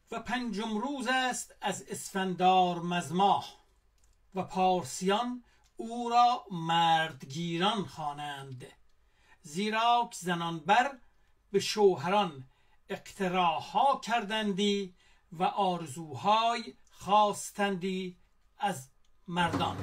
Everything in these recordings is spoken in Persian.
و پنجم روز است از اسفندار ماه و پارسیان او را مردگیران خوانند، زیراک زنان بر به شوهران اقتراحها کردندی و آرزوهای خواستندی از مردان.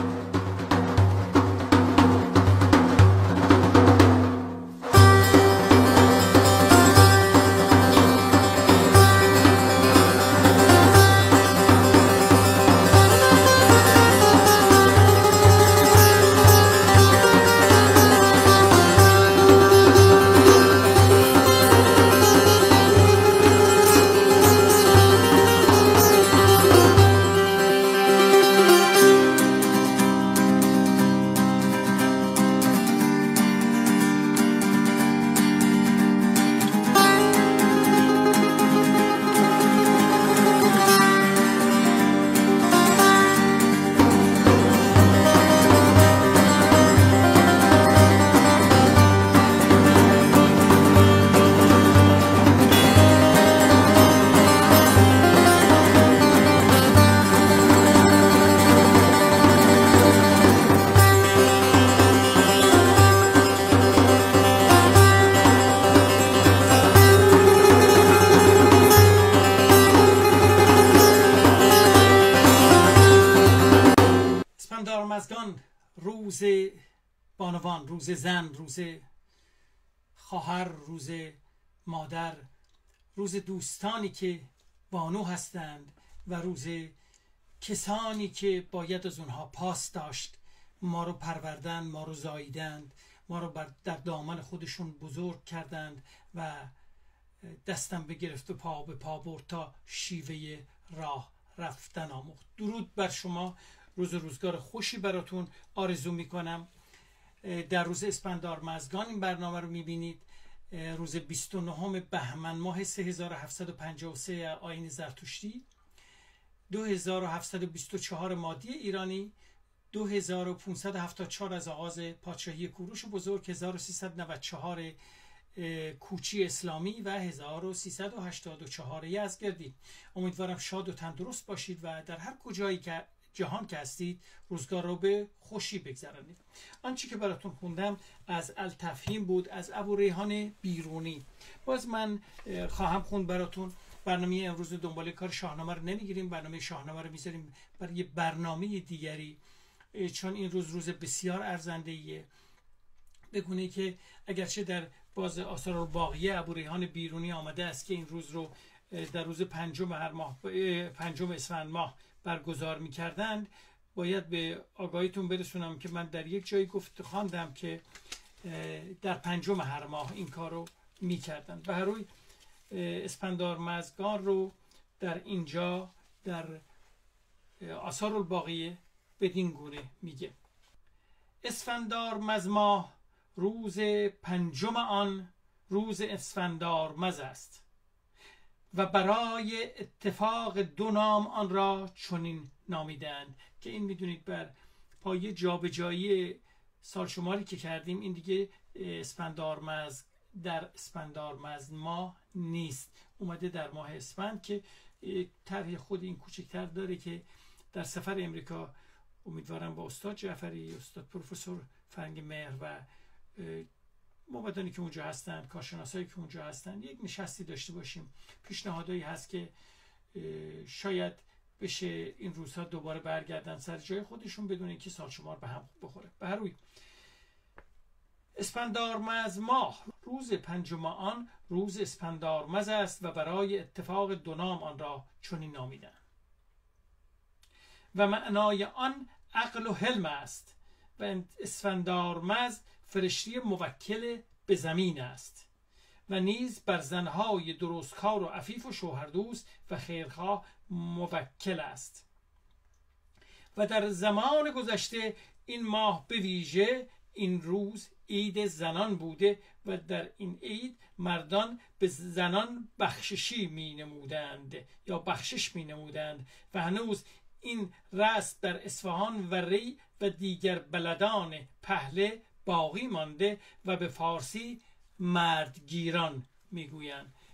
اسفندارمزگان روز بانوان، روز زن، روز خواهر، روز مادر، روز دوستانی که بانو هستند و روز کسانی که باید از اونها پاس داشت، ما رو پروردن، ما رو زاییدند، ما رو در دامن خودشون بزرگ کردند و دستم بگرفت و پا به پا برد تا شیوه راه رفتن آموخت. درود بر شما، روز روزگار خوشی براتون آرزو میکنم. در روز اسفندارمزگان این برنامه رو میبینید. روز 29 بهمن ماه 3753 آیین زرتشتی، 2724 مادی ایرانی، 2574 از آغاز پادشاهی کوروش بزرگ، 1394 کوچی اسلامی و 1384 یزدگردی. امیدوارم شاد و تندرست باشید و در هر کجایی که جهان که هستید روزگار رو به خوشی بگذرانید. آنچه که براتون خوندم از التفهیم بود از ابوریحان بیرونی. باز من خواهم خوند براتون. برنامه امروز دنبال کار شاهنامه رو نمیگیریم، برنامه شاهنامه رو میذاریم برای برنامه دیگری، چون این روز بسیار ارزنده‌ایه. بگونه که اگرچه در باز آثار الباقیه ابوریحان بیرونی آمده است که این روز رو در روز پنجم هر ماه، پنجم اسفند ماه برگزار می‌کردند، باید به آگاهیتون برسونم که من در یک جایی خواندم که در پنجم هر ماه این کار رو می‌کردند. به هر روی اسفندارمزگان رو در اینجا در آثار الباقیه بدین گونه میگه: اسفندارمزماه روز پنجم آن روز اسفندارمز است و برای اتفاق دو نام آن را چنین نامیدند. که این میدونید بر پایه جابجایی سالشماری که کردیم این دیگه اسفندارمز در اسفندارمز ماه نیست، اومده در ماه اسفند که طرح خود این کوچکتر داره که در سفر امریکا امیدوارم با استاد جعفری، استاد پروفسور فرنگ مهر و موبدانی که اونجا هستن، کارشناسایی که اونجا هستن، یک نشستی داشته باشیم. پیشنهادایی هست که شاید بشه این روزها دوباره برگردن سر جای خودشون بدون اینکه سالشمار به هم بخوره. به هر روی اسفندارمز ماه روز پنجم آن روز اسفندارمز است و برای اتفاق دو نام آن را چنین نامیدند. و معنای آن عقل و حلم است و اسفندارمز فرشته موکل به زمین است و نیز بر زنهای درستکار و عفیف و شوهردوست و خیرخواه موکل است. و در زمان گذشته این ماه به ویژه این روز عید زنان بوده و در این عید مردان به زنان بخششی می نمودند یا بخشش می نمودند و هنوز این رسم در اصفهان و ری و دیگر بلدان پهله باقی مانده و به فارسی مردگیران میگویند.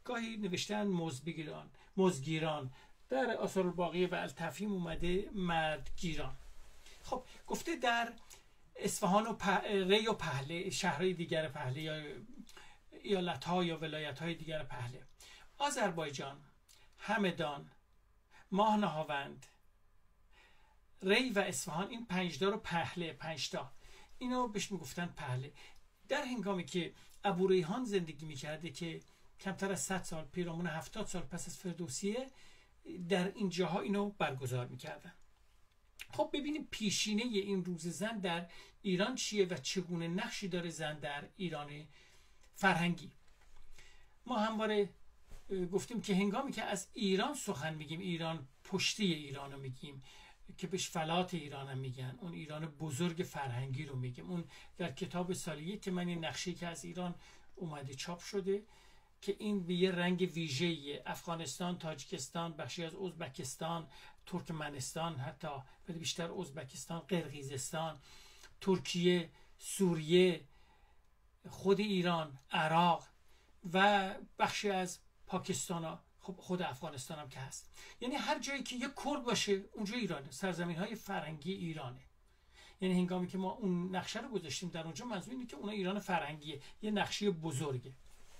گاهی نوشتن مزگیران، در آثار الباقیه و التفهیم اومده مردگیران. خب گفته در اصفهان و ری و پهله، شهرهای دیگر پهله یا ایالت‌ها یا ولایت‌های دیگر پهله، آذربایجان، همدان، ماه نهاوند، ری و اصفهان، این 5 تا رو پهله، 5 تا اینو بهش میگفتن پهله. در هنگامی که ابوریحان زندگی میکرده که کمتر از 100 سال، پیرامون 70 سال پس از فردوسیه، در این جاها اینو برگزار میکردن. خب ببینیم پیشینه این روز زن در ایران چیه و چگونه نقشی داره زن در ایران فرهنگی. ما همواره گفتیم که هنگامی که از ایران سخن میگیم، ایران پشتی ایران رو میگیم که بهش فلات ایران هم میگن، اون ایران بزرگ فرهنگی رو میگیم. اون در کتاب سالیه که من این نقشه که از ایران اومده چاپ شده که این به یه رنگ ویژه‌ای، افغانستان، تاجیکستان، بخشی از ازبکستان، ترکمنستان، حتی ولی بیشتر ازبکستان، قرقیزستان، ترکیه، سوریه، خود ایران، عراق و بخشی از پاکستان، خب خود افغانستان هم که هست. یعنی هر جایی که یه کرد باشه اونجا ایرانه، سرزمین های فرهنگی ایرانه. یعنی هنگامی که ما اون نقشه رو گذاشتیم در اونجا، منظور اینه که اون ایران فرهنگیه، یه نقشه بزرگه.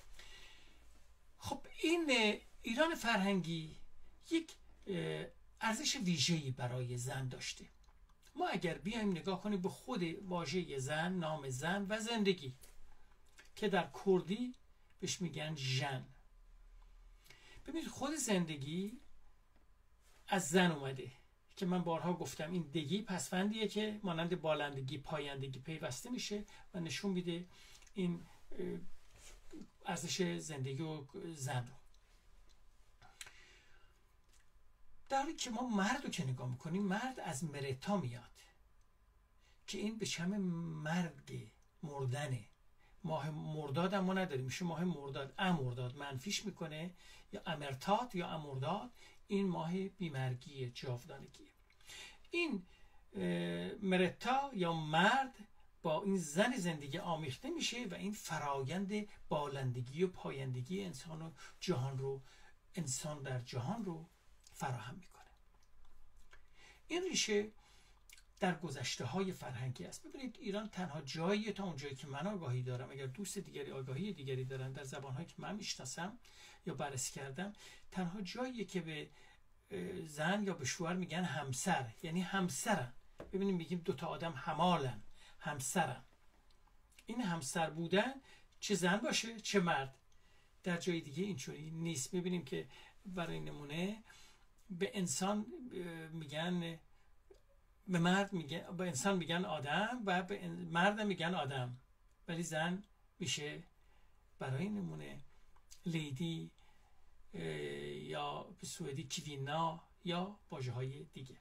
خب این ایران فرهنگی یک ارزش ویژه‌ای برای زن داشته. ما اگر بیایم نگاه کنیم به خود واژه زن، نام زن و زندگی که در کردی بهش میگن ژن، ببینید خود زندگی از زن اومده که من بارها گفتم این دگی پسفندیه که مانند بالندگی، پایندگی پیوسته میشه و نشون میده این ارزش زندگی و زن رو. در حالی که ما مرد رو که نگاه میکنیم، مرد از مرتا میاد که این به شم مرگ، مردنه. ماه مرداد هم ما نداریم، میشه ماه مرداد، امرداد منفیش میکنه، یا امرتات یا امرداد، این ماه بیمرگی، جاودانگی. این مرتا یا مرد با این زن زندگی آمیخته میشه و این فرایند بالندگی و پایندگی انسان و جهان رو، انسان در جهان رو فراهم میکنه. این ریشه در گذشته های فرهنگی است. ببینید ایران تنها جاییه تا اونجایی که من آگاهی دارم، اگر دوست دیگری آگاهی دیگری دارن در زبانهایی که من میشناسم یا بررسی کردم، تنها جاییه که به زن یا به شوهر میگن همسر، یعنی همسرن. ببینید میگیم دوتا آدم همالن، همسرن. این همسر بودن چه زن باشه چه مرد، در جای دیگه اینجوری نیست. ببینیم که برای نمونه به انسان میگن، به مرد میگن، به انسان میگن آدم و به مرد میگن آدم، ولی زن میشه برای نمونه لیدی یا به سوئدی کیوینا یا واژه های دیگه.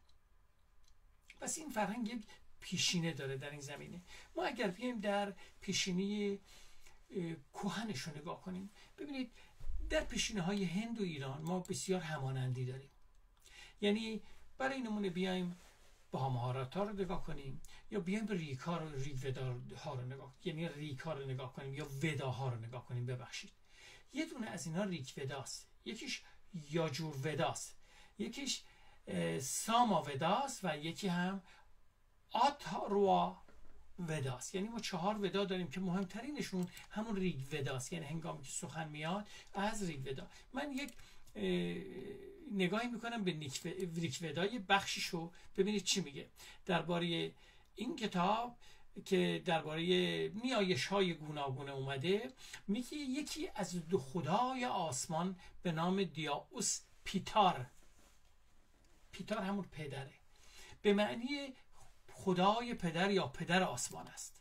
پس این فرهنگ یک پیشینه داره در این زمینه. ما اگر بیایم در پیشینه کهنش رو نگاه کنیم، ببینید در پیشینه های هند و ایران ما بسیار همانندی داریم. یعنی برای نمونه بیایم با مهارت‌ها رو نگاه کنیم یا بیایم به ریگ‌ها رو، ریگ‌ودا رو نگاه، یعنی ریگ‌ها رو نگاه کنیم یا وداها رو نگاه کنیم. ببخشید، یه دونه از اینا ریگ‌وداست، یکیش یاجور وداست، یکیش ساما وداست و یکی هم آتاروا وداست. یعنی ما 4 ودا داریم که مهمترینشون همون ریگ وداست، یعنی هنگامی که سخن میاد از ریگ ودا. من یک نگاهی میکنم به ریگ ودای بخشیشو، ببینید چی میگه درباره این کتاب که درباره نیایش های گوناگون اومده. میگه یکی از 2 خدای آسمان به نام دیاوس پیتار، پیتار همون پدره، به معنی خدای پدر یا پدر آسمان است،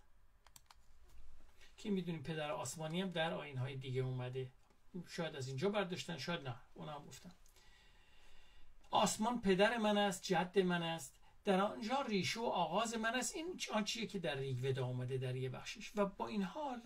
که میدونیم پدر آسمانی هم در آیین‌های دیگه اومده، شاید از اینجا برداشتن شاید نه، اونا هم گفتن آسمان پدر من است، جد من است، در آنجا ریشه و آغاز من است. این آنچیه که در ریگ ودا اومده در یه بخشش. و با این حال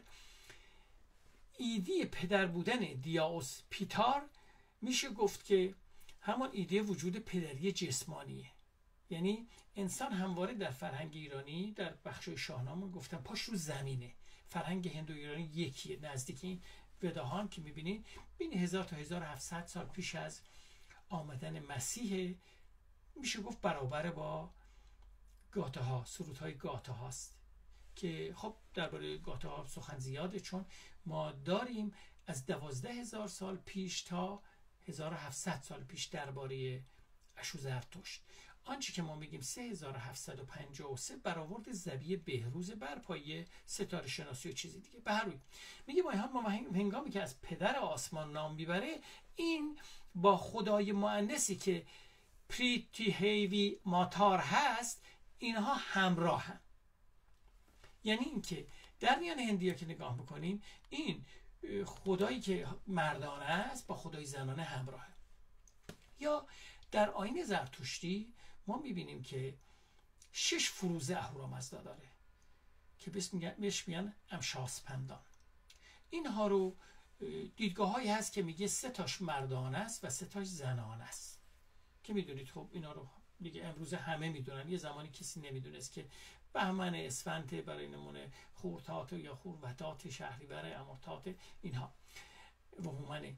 ایده پدر بودن دیاوس پیتار میشه گفت که همون ایده وجود پدری جسمانیه. یعنی انسان همواره در فرهنگ ایرانی در بخش شاهنامه گفتن پاش رو زمینه. فرهنگ هندو ایرانی یکیه، نزدیک این وداهان که میبینید بین 1000 تا 1700 سال پیش از آمدن مسیح، میشه گفت برابر با گاته ها، سرودهای گاته هاست که خب درباره گاته ها سخن زیاده، چون ما داریم از 12000 سال پیش تا 1700 سال پیش درباره اشوزرتشت. آنچه که ما میگیم 3753 برآورد ذبیح بهروز بر پایه ستاره شناسی و چیزی دیگه. به هر روی میگه ما هنگامی که از پدر آسمان نام میبره، این با خدای مؤنثی که پریتی هیوی ماتار هست اینها همراه هم. یعنی اینکه در میان هندیا که نگاه بکنیم، این خدایی که مردانه است با خدای زنانه همراهه. یا در آیین زرتشتی ما میبینیم که 6 فروزه اهورامزدا داره که بهش میگن امشاسپندان. اینها رو دیدگاه هایی هست که میگه 3 تاش مردانه است و 3 تاش زنانه است، که میدونید خب اینا رو دیگه امروز همه میدونن. یه زمانی کسی نمیدونست که بهمن اسفند برای نمونه خورتات یا خوروتات، شهریور امارتات، اینها و هومن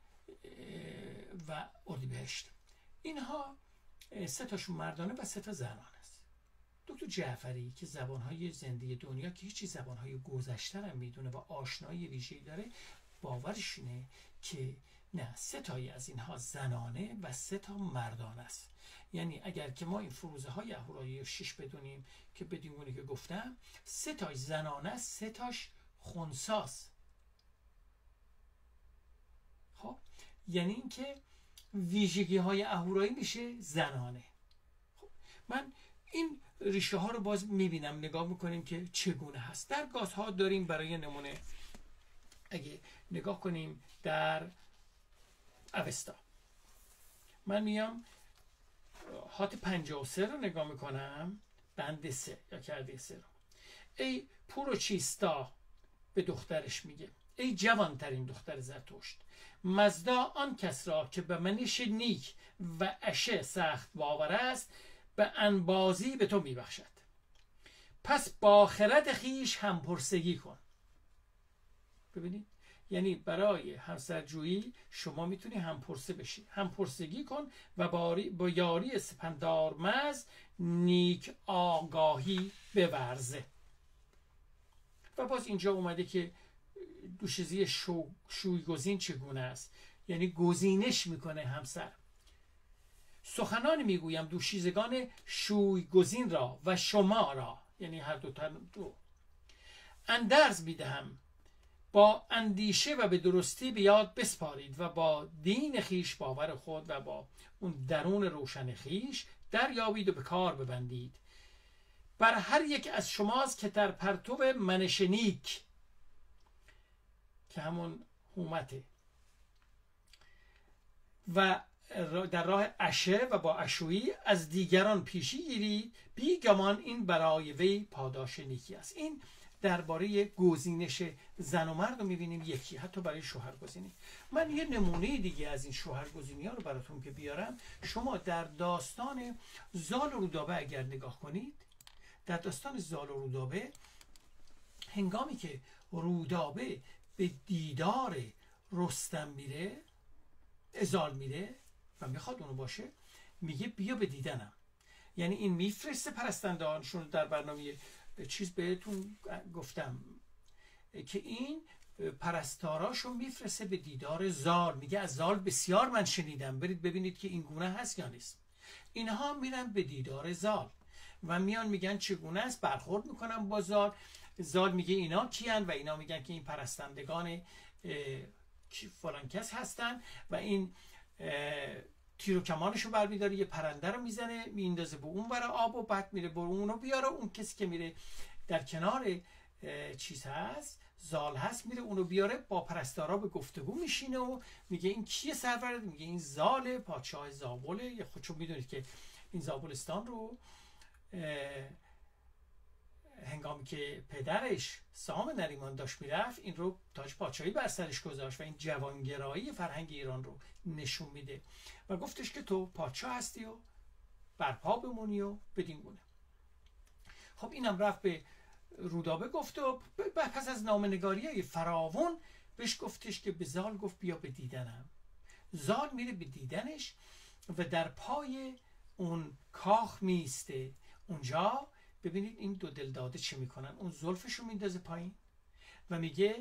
و اردیبهشت، اینها 3 تاشون مردانه و 3 تا زنانه است. دکتر جعفری که زبانهای زنده دنیا که هیچی زبانهای گذشته هم میدونه و آشنایی ویژه‌ای داره، باورش اینه که نه، 3 تایی از اینها زنانه و 3 تا مردانه است. یعنی اگر که ما این فروزه های اهورایی 6 بدونیم که بدونیم که گفتم 3 تاش زنانه است، 3 تاش خنثاست. خب یعنی اینکه ویژگی های اهورایی میشه زنانه. خب من این ریشه ها رو باز میبینم، نگاه میکنیم که چگونه هست. در گازها داریم برای نمونه، اگه نگاه کنیم در اوستا، من میام هات 53 رو نگاه میکنم، بند 3 یا کرده 3 رو. ای پوروچیستا به دخترش میگه، ای جوانترین دختر زرتشت، مزدا آن کس را که به منش نیک و اشه سخت باور است، به انبازی به تو میبخشد. پس با خرد خیش هم پرسگی کن. ببینید، یعنی برای همسرجویی شما میتونی همپرسه بشی، همپرسگی کن و با یاری سپندارمز نیک آگاهی بورزه. و باز اینجا اومده که دوشیزی شویگزین چگونه است، یعنی گزینش میکنه همسر. سخنان میگویم دوشیزگان شویگزین را و شما را، یعنی هر دو اندرز میدهم با اندیشه و به درستی به یاد بسپارید و با دین خیش باور خود و با اون درون روشن خیش دریابید و به کار ببندید. بر هر یک از شماست که در پرتو منش نیک که همون حومته و در راه اشه و با اشویی از دیگران پیشی گیرید، بیگمان این برای وی پاداش نیکی است. این درباره گزینش زن و مرد رو میبینیم یکی، حتی برای شوهرگزینی. من یه نمونه دیگه از این شوهرگزینی ها رو براتون که بیارم. شما در داستان زال و رودابه اگر نگاه کنید، در داستان زال و رودابه، هنگامی که رودابه به دیدار رستم میره، زال میره و میخواد اونو باشه، میگه بیا به دیدنم. یعنی این میفرسته پرستندانشون. در برنامه چیز بهتون گفتم که این پرستاراشو میفرسته به دیدار زال. میگه از زال بسیار من شنیدم، برید ببینید که این گونه هست یا نیست. اینها میرن به دیدار زال و میان میگن چگونه است، برخورد میکنن با زال. زال میگه اینا کیان و اینا میگن که این پرستندگان فلان کس هستن و این تیر و کمانشو برمیداره، یه پرنده رو میزنه، میندازه به اون برای آب و بعد میره برو اونو بیاره. اون کسی که میره در کنار چیز هست، زال هست، میره اونو بیاره، با پرستارا به گفتگو میشینه و میگه این کیه سرورد؟ میگه این زال پادشاه زابله. یا خودشو میدونید که این زابلستان رو هنگامی که پدرش سام نریمان داشت میرفت، این رو تاج پادشاهی بر سرش گذاشت و این جوانگرایی فرهنگ ایران رو نشون میده و گفتش که تو پادشاه هستی و برپا بمونی و بدین گونه. خب اینم رفت به رودابه گفت و پس از نامه‌نگاری‌های فراوان بهش گفتش که به زال گفت بیا به دیدنم. زال میره به دیدنش و در پای اون کاخ میسته. اونجا ببینید این دو دلداده چه میکنن. اون زلفشو میندازه پایین و میگه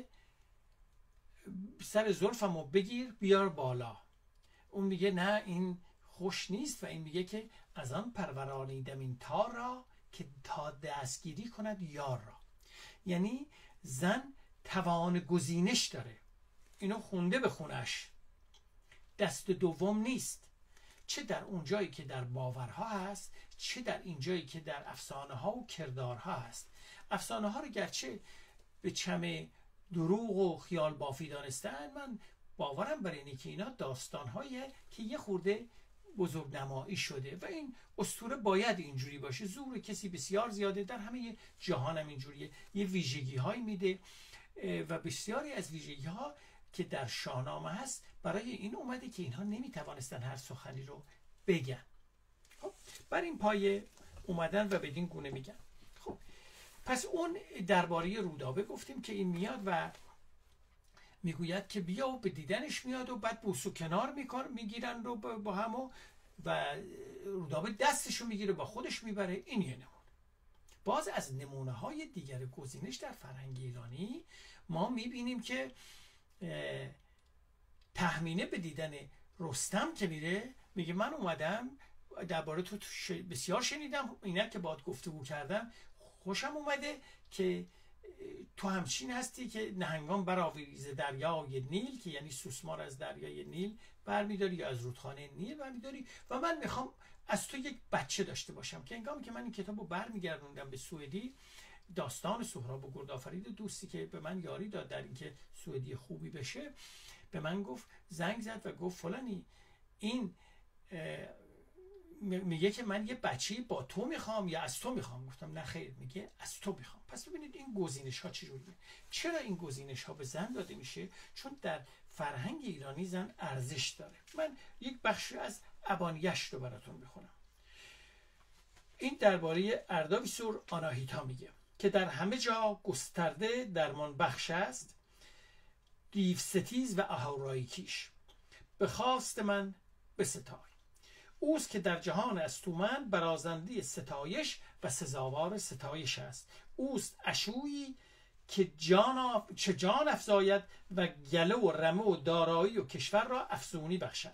سر زلفمو بگیر بیار بالا. اون میگه نه این خوش نیست و این میگه که از آن پرورانیدم این تار را که تا دستگیری کند یار را. یعنی زن توان گزینش داره. اینو خونده به خونش، دست دوم نیست، چه در اون جایی که در باورها هست، چه در این جایی که در افسانه ها و کردارها هست. افسانه ها رو گرچه به چم دروغ و خیال بافی دانستن، من باورم بر اینه که اینا داستان‌هاییه که یه خورده بزرگ نمایی شده و این اسطوره باید اینجوری باشه. زور کسی بسیار زیاده، در همه جهان هم اینجوریه، یه ویژگی هایی میده و بسیاری از ویژگی ها که در شاهنامه هست برای این اومده که اینها نمیتوانستن هر سخنی رو بگن. خب بر این پایه اومدن و بدین گونه میگن. خب پس اون درباره رودابه گفتیم که این میاد و میگوید که بیا و به دیدنش میاد و بعد بوس و کنار میگیرن رو با هم و رودابه دستشو میگیره با خودش میبره. این یه نمونه. باز از نمونه های دیگر گزینش در فرهنگ ایرانی ما میبینیم که تهمینه به دیدن رستم که میره میگه من اومدم درباره تو بسیار شنیدم، اینه که باهات گفتگو کردم، خوشم اومده که تو همچین هستی که نهنگان برآویزه دریای نیل، که یعنی سوسمار از دریای نیل برمیداری یا از رودخانه نیل برمیداری و من میخوام از تو یک بچه داشته باشم. که هنگامی که من این کتابو برمیگردوندم به سوئدی، داستان سهراب و گردآفرید، دوستی که به من یاری داد در اینکه سوئدی خوبی بشه، به من گفت، زنگ زد و گفت فلانی این میگه که من یه بچه با تو میخوام یا از تو میخوام. گفتم نه خیر، میگه از تو میخوام. پس ببینید این گزینش ها چجوریه. چرا این گزینش ها به زن داده میشه؟ چون در فرهنگ ایرانی زن ارزش داره. من یک بخش از ابانیش رو براتون میخونم. این درباره اردویسور آناهیتا میگه که در همه جا گسترده درمان بخش است، دیوستیز و اهورایی کیش به خواست من بستای. اوست که در جهان استومن برازنده ستایش و سزاوار ستایش است. اوست اشویی که جان افزاید و گله و رمه و دارایی و کشور را افزونی بخشد.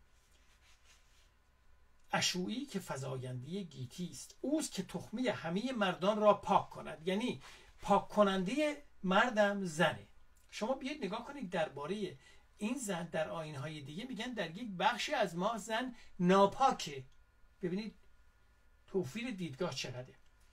اشویی که فزاینده گیتی است. اوست که تخمه همه مردان را پاک کند. یعنی پاک کننده مردم زنه. شما بیاید نگاه کنید درباره این زن در آیین‌های دیگه میگن در یک بخشی از ما زن ناپاکه. ببینید توفیر دیدگاه چقدره.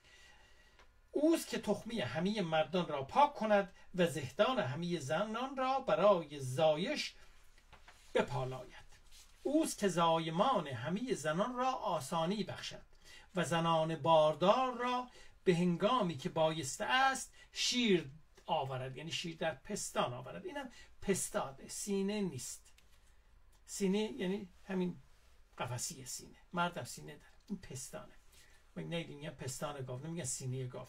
اوست که تخمه همه مردان را پاک کند و زهدان همه زنان را برای زایش بپالاید. اوست که زایمان همه زنان را آسانی بخشد و زنان باردار را به هنگامی که بایسته است شیر آورد. یعنی شیر در پستان آورد. اینم پستاده، سینه نیست. سینه یعنی همین قفسی سینه. مردم سینه داره، این پستانه. میگن پستان گاو، نمیگن سینه گاو.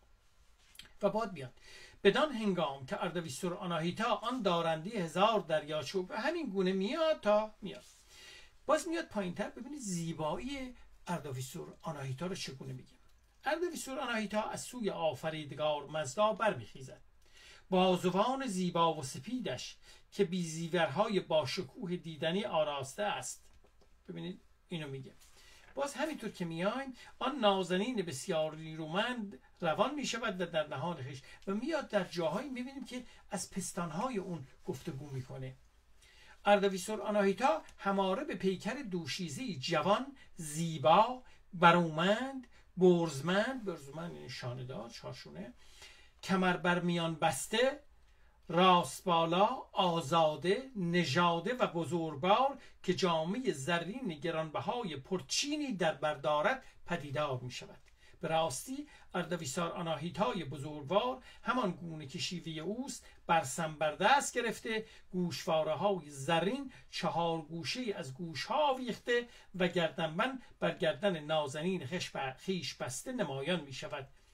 و بعد بیاد بدان هنگام که اردویسور آناهیتا آن دارنده 1000 دریاچه، به همین گونه میاد تا میاد. باز میاد پایینتر. ببینید زیبایی اردویسور آناهیتا رو چگونه میگه. اردویسور آناهیتا از سوی آفریدگار مزدا برمیخیزد. بازوان زیبا و سپیدش که بی زیورهای باشکوه دیدنی آراسته است. ببینید اینو میگه. باز همینطور که میایم آن نازنین بسیار نیرومند روان میشود و در نهان خویش و میاد در جاهایی میبینیم که از پستانهای اون گفتگو میکنه. اردویسور آناهیتا هماره به پیکر دوشیزی جوان، زیبا، برومند، برزمند یعنی شانه دار، چارشونه، کمر بر میان بسته، راست بالا، آزاده، نژاده و بزرگوار که جامه زرین گرانبهای پرچینی در بردارد پدیدار می شود. به راستی اردویسور آناهیتای بزرگوار همان گونه که شیوه اوست برسم بر دست گرفته، گوشواره های زرین 4 گوشه از گوش ها ویخته و گردنبند بر گردن نازنین خیش بسته نمایان می شود.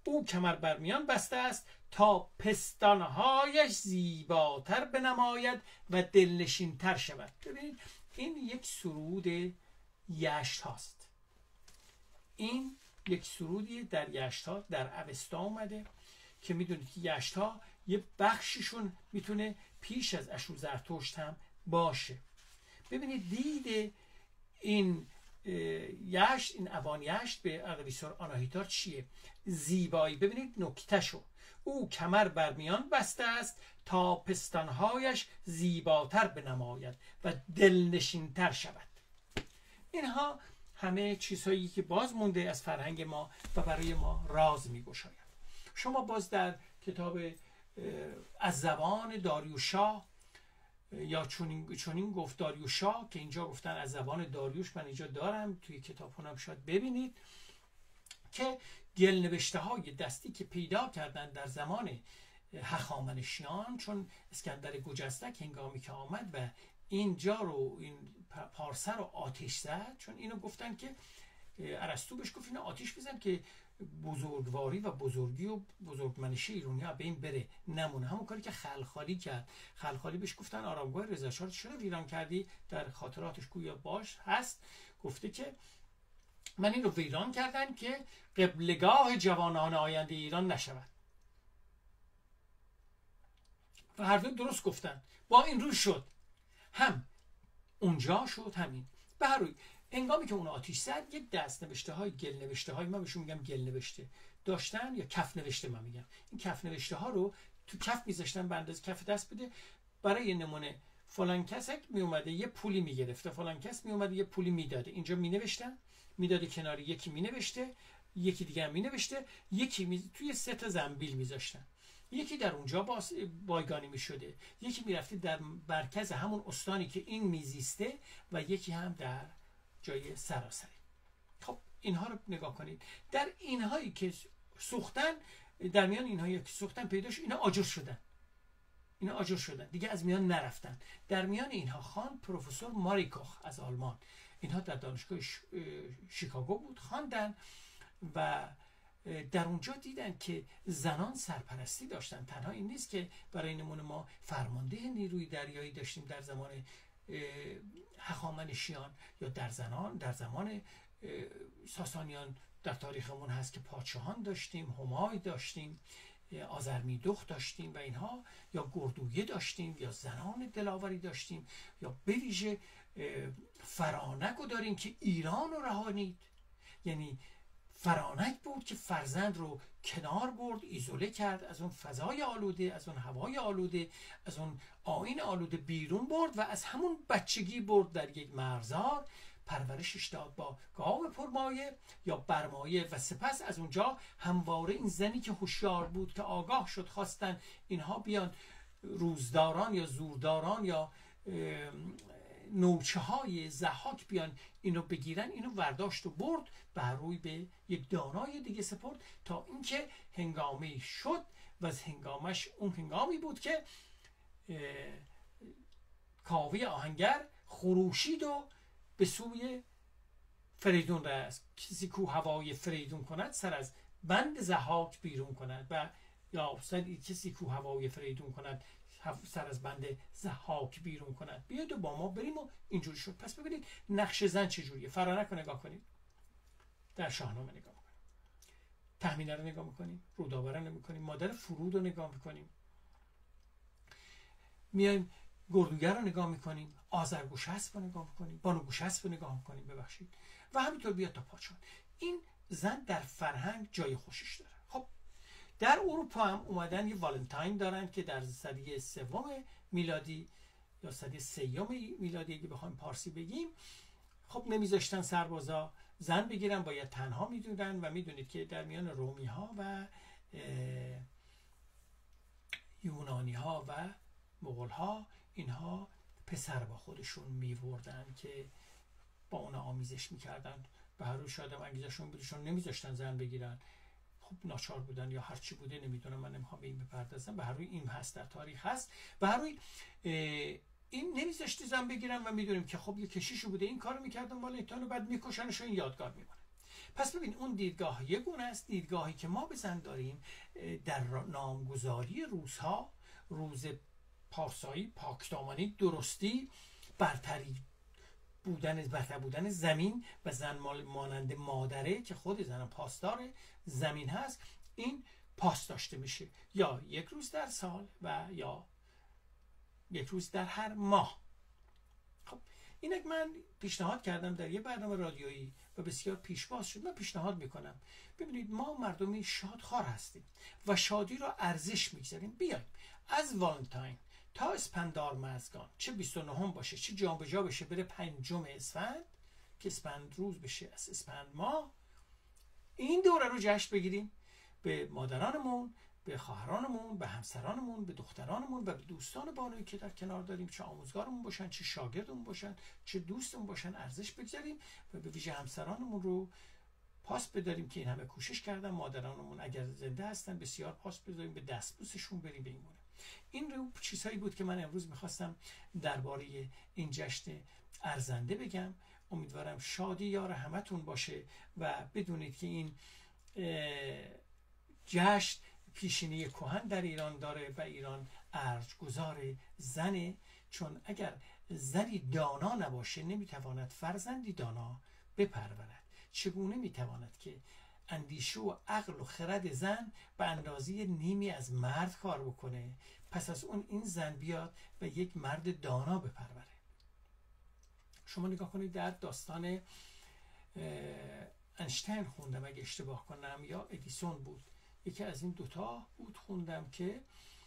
او کمر بر میان بسته است تا پستانهایش زیباتر بنماید و دلنشین تر شود. ببینید این یک سرود یشت هاست. این یک سرودی در یشت ها در اوستا اومده که میدونید که یشت ها یه بخششون میتونه پیش از اشور زرتشت هم باشه. ببینید دید این یشت، این اوان یشت به اردویسور آناهیتا چیه؟ زیبایی. ببینید نکتهشو، او کمر بر میان بسته است تا پستانهایش زیباتر بنماید و دلنشینتر شود. اینها همه چیزهایی که باز مونده از فرهنگ ما و برای ما راز میگشاید. شما باز در کتاب از زبان داریوشا یا چونین گفت داریوشا که اینجا گفتن از زبان داریوش، من اینجا دارم توی کتابخونم، شاید ببینید که گلنوشته های دستی که پیدا کردن در زمان هخامنشیان، چون اسکندر گجستک هنگامی که آمد و اینجا رو این پارسه رو آتش زد، چون اینو گفتن که ارسطو بهش گفت اینو آتش بزن که بزرگواری و بزرگی و بزرگمنشی ایرانی ها به این بره نمونه. همون کاری که خلخالی کرد. خلخالی بهش گفتن آرامگاه رضا شاه چرا ویران کردی؟ در خاطراتش گویا باش هست گفته که من این رو ویران کردن که قبلگاه جوانان آینده ایران نشود. و هر دو درست گفتن. با این روز شد، هم اونجا شد همین. به هر روی هنگامی که اون آتیش زد یک دست نوشته های گل نوشته های، من بهشون میگم گل نوشته داشتن یا کف نوشته، من میگم این کف نوشته ها رو تو کف میذاشتن به اندازه کف دست بده. برای نمونه فلان کس می اومده یه پولی میگرفته، فلان کس می اومده یه پولی میداده، اینجا مینوشتن، میداده کناری، یکی مینوشته، یکی دیگه هم مینوشته، یکی توی 3 تا زنبیل میذاشتن، یکی در اونجا بایگانی میشده، یکی میرفته در مرکز همون استانی که این میزیسته و یکی هم در جای سراسری. خب اینها رو نگاه کنید. در اینهایی که سوختن، در میان اینهایی که سوختن پیداش اینا آجر شدن، اینا آجر شدن دیگه، از میان نرفتن. در میان اینها خان پروفسور ماریکوخ از آلمان، اینها در دانشگاه شیکاگو بود، خواندن و در اونجا دیدن که زنان سرپرستی داشتن. تنها این نیست که برای نمونه ما فرمانده نیروی دریایی داشتیم در زمان هخامنشیان، یا در زمان ساسانیان در تاریخمون هست که پادشاهان داشتیم، همای داشتیم، آذرمیدخت داشتیم و اینها، یا گردویه داشتیم، یا زنان دلاوری داشتیم، یا به ویژه فرانک رو داریم که ایران رو رهانید. یعنی فرانک بود که فرزند رو کنار برد، ایزوله کرد، از اون فضای آلوده، از اون هوای آلوده، از اون آیین آلوده بیرون برد و از همون بچگی برد در یک مرزار، پرورشش داد با گاو پرمایه یا برمایه و سپس از اونجا همواره این زنی که هوشیار بود که آگاه شد خواستن اینها بیان روزداران یا زورداران یا نوچه های ضحاک بیان اینو بگیرن، اینو ورداشت و برد بر روی به یک دانای دیگه سپرد تا اینکه هنگامی شد و از هنگامش اون هنگامی بود که کاوه آهنگر خروشید و به سوی فریدون رفت. کسی کو هوای فریدون کند سر از بند ضحاک بیرون کند، و یا کسی کو هوای فریدون کند سر از بند ضحاک بیرون کند. بیاید و با ما بریم و اینجوری شد. پس ببینید نقش زن چجوریه. فرانک رو نگاه کنید، در شاهنامه نگاه میکنیم، تهمینه رو نگاه میکنیم، رودابره رو میکنیم، مادر فرود رو نگاه میکنیم، میایم گردوگر رو نگاه میکنیم، آذرگوشسپ رو نگاه میکنیم، بانوگوشسپ رو نگاه میکنیم، ببخشید، و همینطور بیاد تا پادشاه. این زن در فرهنگ جای خوشش داره. خب در اروپا هم اومدن یه والنتاین دارن که در سده 3 میلادی یا سده 3 میلادی اگه بخوایم پارسی بگیم، خب نمیذاشتن سربازا زن بگیرن، باید تنها میدونن و میدونید که در میان رومی ها و یونانی ها و مغول ها اینها پسر با خودشون میوردن که با اونا آمیزش میکردن. به هر روی شاید هم انگیزشون بودشون نمیذاشتن زن بگیرن، خب ناچار بودن یا هر چی بوده نمیدونم، من نمیخوام به این بپردازم. به هر روی این هست، در تاریخ هست. به هر روی این نمیذاشتی زن بگیرن و میدونیم که خب یه کشیشو بوده این کارو میکردن والنتاین و بعد میکشنش و این یادگار میمونه. پس ببین اون دیدگاه یک گونه است. دیدگاهی که ما به زن داریم در نامگذاری روزها، روز پارسایی، پاکدامنی، درستی، برتر بودن زمین و زن مانند مادره که خود زن پاسدار زمین هست، این پاس داشته میشه، یا یک روز در سال و یا یک روز در هر ماه. خب اینک من پیشنهاد کردم در یه برنامه رادیویی و بسیار پیشواز شد. من پیشنهاد میکنم ببینید ما مردمی شادخوار هستیم و شادی را ارزش میگذاریم. بیایم از والنتاین تا اسفندار مزگان، چه 29 باشه چه جابجا بشه بره 5 اسفند که اسفند روز بشه از اسفند ماه، این دوره رو جشن بگیریم. به مادرانمون، به خواهرانمون، به همسرانمون، به دخترانمون و به دوستان بانویی که در کنار داریم، چه آموزگارمون باشن، چه شاگردمون باشن، چه دوستمون باشن، ارزش بگذاریم و به ویژه همسرانمون رو پاس بداریم که این همه کوشش کردن. مادرانمون اگر زنده هستن بسیار پاس بداریم، به دستبوسشون بریم بمونه. این رو چیزهایی بود که من امروز میخواستم درباره این جشن ارزنده بگم. امیدوارم شادی یار همتون باشه و بدونید که این جشن پیشینی کهن در ایران داره و ایران ارجگذار زنه، چون اگر زنی دانا نباشه نمیتواند فرزندی دانا بپرورد. چگونه میتواند که اندیشه و عقل و خرد زن به اندازه نیمی از مرد کار بکنه، پس از اون این زن بیاد و یک مرد دانا بپروره. شما نگاه کنید در داستان اینشتین خوندم اگه اشتباه کنم یا ادیسون بود، یکی از این دوتا بود خوندم که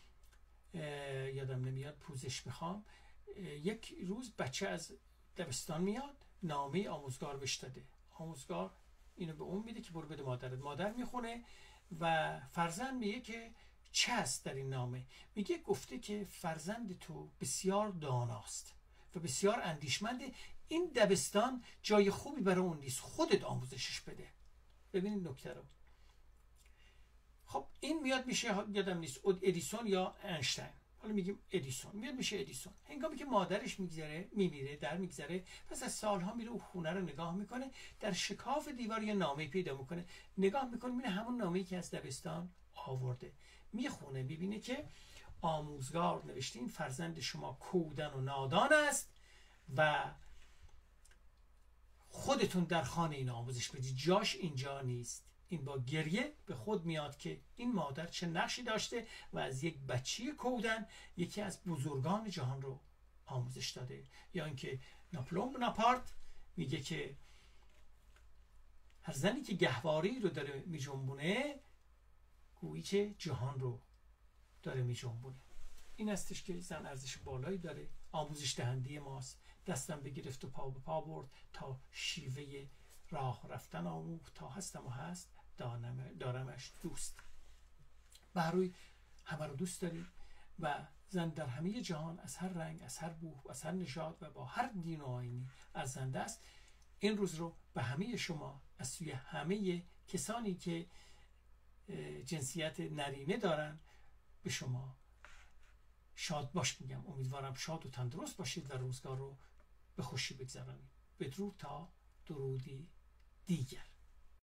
یادم نمیاد پوزش بخوام. یک روز بچه از دبستان میاد، نامه آموزگار بهش داده، آموزگار اینو به اون میده که برو بده مادرت. مادر میخونه و فرزند میگه که چه هست در این نامه؟ میگه گفته که فرزند تو بسیار داناست و بسیار اندیشمنده، این دبستان جای خوبی برای اون نیست، خودت آموزشش بده. ببینید نکته رو. خب این میاد میشه، یادم نیست ادیسون یا اینشتین، حالا میگیم ادیسون، میاد میشه ادیسون. هنگامی که مادرش میمیره در میگذره، پس از سالها میره اون خونه رو نگاه میکنه، در شکاف دیوار یه نامه پیدا میکنه، نگاه میکنه میبینه همون نامه‌ای که از دبستان آورده. میخونه میبینه که آموزگار نوشته این فرزند شما کودن و نادان است و خودتون در خانه این آموزش بدید، جاش اینجا نیست. این با گریه به خود میاد که این مادر چه نقشی داشته و از یک بچه کودن یکی از بزرگان جهان رو آموزش داده. یا اینکه ناپلئون بناپارت میگه که هر زنی که گهواری رو داره میجنبونه گویی که جهان رو داره میجنبونه. این استش که زن ارزش بالایی داره، آموزش دهنده ماست، دستم بگرفت و پا به پا برد تا شیوه راه رفتن آموخت، تا هستم و هست دارمش دوست. به هر روی همه رو دوست داریم و زن در همه جهان از هر رنگ، از هر بوه، از هر نژاد و با هر دین و آیینی ارزنده است. این روز رو به همه شما از سوی همه کسانی که جنسیت نرینه دارن به شما شاد باش میگم. امیدوارم شاد و تندرست باشید و روزگار رو به خوشی بگذرانید. بدرود تا درودی دیگر.